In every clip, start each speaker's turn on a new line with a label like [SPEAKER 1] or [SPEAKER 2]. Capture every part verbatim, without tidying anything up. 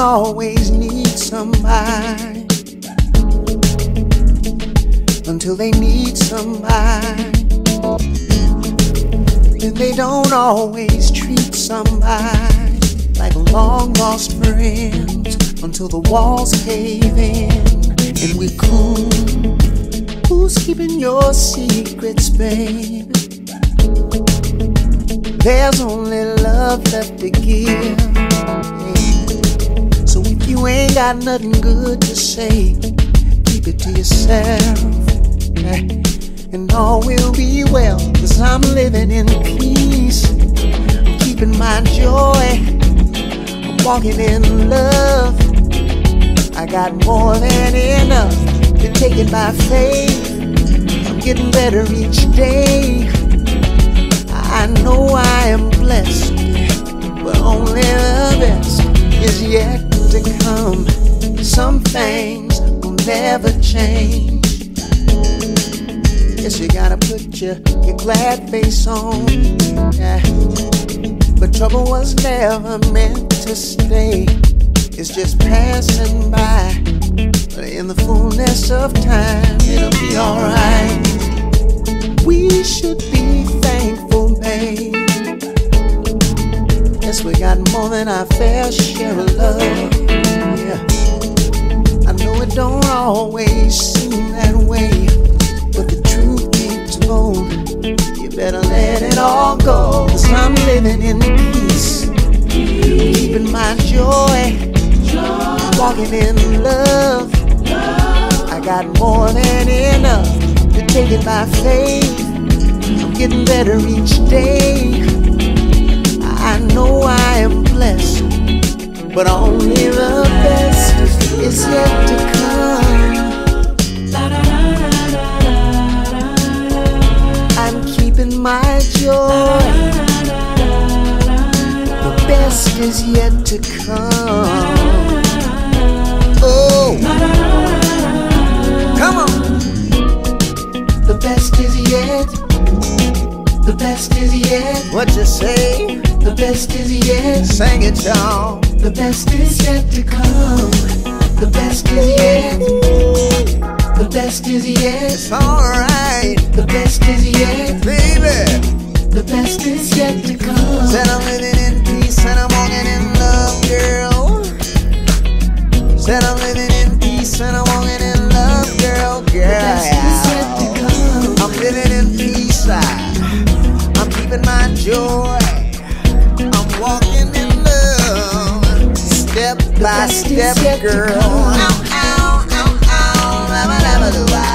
[SPEAKER 1] always need somebody until they need somebody. And they don't always treat somebody like long lost friends until the walls cave in and we cool. Who's keeping your secrets, babe? There's only love left to give. So if you ain't got nothing good to say, keep it to yourself, and all will be well. Cause I'm living in peace, I'm keeping my joy, I'm walking in love. I got more than enough to take it by faith. I'm getting better each day. I know I am blessed, but only the best is yet to come. Some things will never change. Yes, you gotta put your, your glad face on, yeah. But trouble was never meant to stay. It's just passing by, but in the fullness of time, it'll be alright. We should be thankful, babe. Yes, we got more than our fair share of love, yeah. I know it don't always seem that way, but the truth be told, you better let it all go. Cause I'm living in peace, keeping my joy, walking in love. I got more than enough to take it by faith. I'm getting better each day. I know I am blessed, but only the best is yet to come. I'm keeping my joy. The best is yet to come. Oh, come on. The best is yet. The best is yet. What you say? The best is yet. Sing it, y'all. The best is yet to come. The best is yet. The best is yet. It's alright. The best is yet, baby. The best is yet to come. Said I'm living in peace and I'm walking in love, girl. Said I'm living in peace and I'm walking in love, girl, girl. The best is yet to come. I'm living in peace, I, I'm keeping my joy, I'm walking in love, step by step, girl. Ow, ow, ow, ow, never, never do I.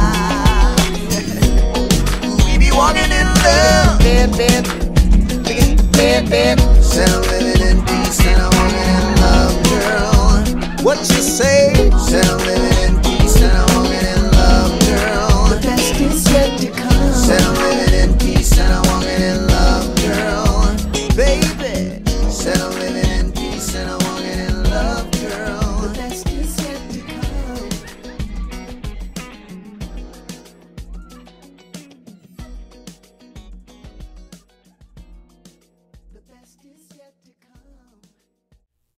[SPEAKER 1] We be walking in love, bed, bed, bed, bed. Said I'm living in peace and I'm walking in love, girl. What you say? Said I'm living